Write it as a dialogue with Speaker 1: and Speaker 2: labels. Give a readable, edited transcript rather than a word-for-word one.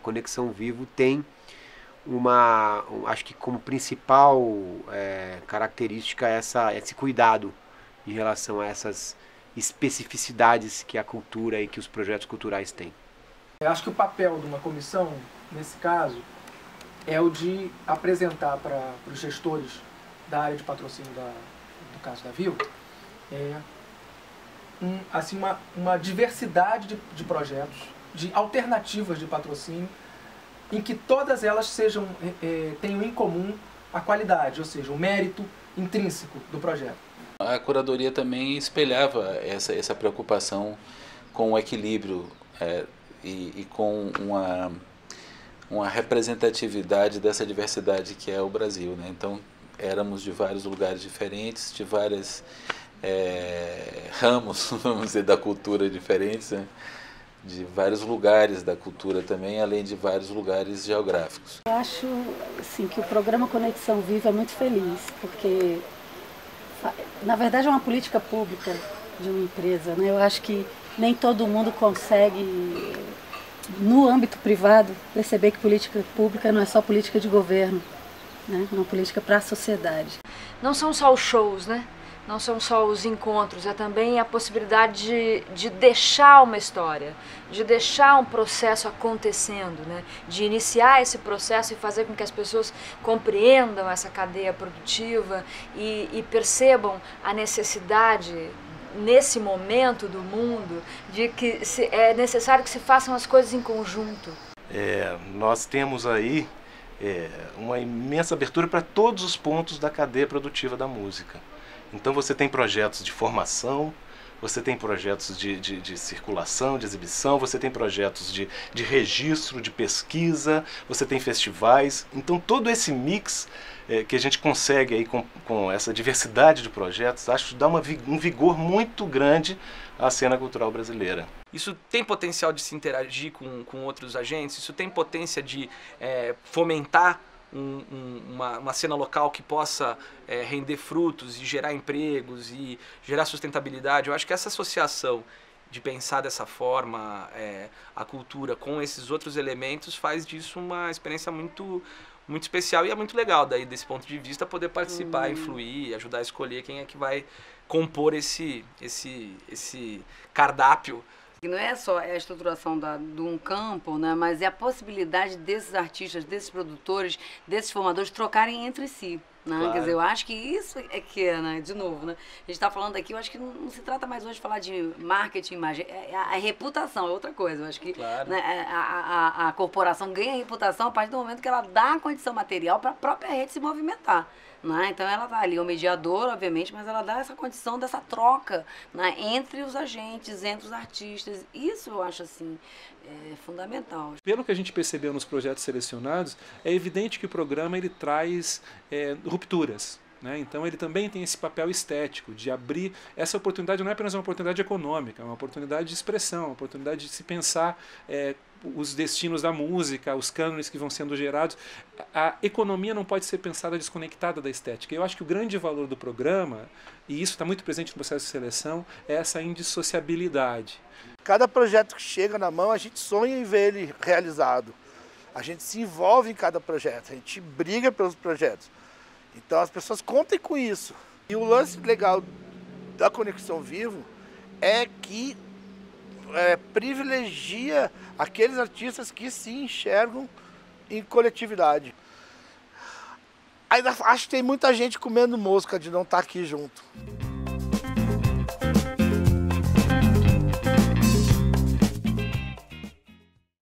Speaker 1: Conexão Vivo tem acho que como principal característica esse cuidado em relação a essas especificidades que a cultura e que os projetos culturais têm.
Speaker 2: Eu acho que o papel de uma comissão, nesse caso, é o de apresentar para os gestores da área de patrocínio do caso da Vivo, assim, uma diversidade de projetos, de alternativas de patrocínio, em que todas elas tenham em comum a qualidade, ou seja, o mérito intrínseco do projeto.
Speaker 3: A curadoria também espelhava essa preocupação com o equilíbrio e com uma representatividade dessa diversidade que é o Brasil, né? Então, éramos de vários lugares diferentes, de vários ramos, vamos dizer, da cultura diferentes, né? De vários lugares da cultura também, além de vários lugares geográficos.
Speaker 4: Eu acho assim, que o programa Conexão Viva é muito feliz, porque, na verdade, é uma política pública de uma empresa, né? Eu acho que nem todo mundo consegue, no âmbito privado, perceber que política pública não é só política de governo, né? É uma política para a sociedade.
Speaker 5: Não são só os shows, né? Não são só os encontros, é também a possibilidade de deixar uma história, de deixar um processo acontecendo, né? De iniciar esse processo e fazer com que as pessoas compreendam essa cadeia produtiva e percebam a necessidade, nesse momento do mundo, de que é necessário que se façam as coisas em conjunto.
Speaker 6: Nós temos aí uma imensa abertura para todos os pontos da cadeia produtiva da música. Então você tem projetos de formação, você tem projetos de circulação, de exibição, você tem projetos de registro, de pesquisa, você tem festivais. Então todo esse mix que a gente consegue aí com essa diversidade de projetos, acho que dá um vigor muito grande à cena cultural brasileira.
Speaker 7: Isso tem potencial de se interagir com outros agentes, isso tem potência de fomentar uma cena local que possa render frutos e gerar empregos e gerar sustentabilidade. Eu acho que essa associação de pensar dessa forma a cultura com esses outros elementos faz disso uma experiência muito especial, e é muito legal daí desse ponto de vista poder participar, influir, ajudar a escolher quem é que vai compor esse cardápio.
Speaker 8: Não é só a estruturação de um campo, né, mas é a possibilidade desses artistas, desses produtores, desses formadores trocarem entre si. Né?
Speaker 7: Claro.
Speaker 8: Quer dizer, eu acho que isso né, de novo, né? A gente está falando aqui, eu acho que não se trata mais hoje de falar de marketing, imagem, a reputação é outra coisa. Eu acho que
Speaker 7: claro,
Speaker 8: né, a corporação ganha reputação a partir do momento que ela dá a condição material para a própria rede se movimentar. Né? Então ela está ali, o mediador, obviamente, mas ela dá essa condição dessa troca, né, entre os agentes, entre os artistas. Isso eu acho assim fundamental.
Speaker 9: Pelo que a gente percebeu nos projetos selecionados, é evidente que o programa ele traz rupturas. Né? Então ele também tem esse papel estético, de abrir essa oportunidade. Não é apenas uma oportunidade econômica, é uma oportunidade de expressão, uma oportunidade de se pensar os destinos da música, os cânones que vão sendo gerados. A economia não pode ser pensada desconectada da estética. Eu acho que o grande valor do programa, e isso está muito presente no processo de seleção, é essa indissociabilidade.
Speaker 10: Cada projeto que chega na mão, a gente sonha em ver ele realizado. A gente se envolve em cada projeto, a gente briga pelos projetos. Então as pessoas contem com isso. E o lance legal da Conexão Vivo é que privilegia aqueles artistas que se enxergam em coletividade. Ainda acho que tem muita gente comendo mosca de não estar aqui junto.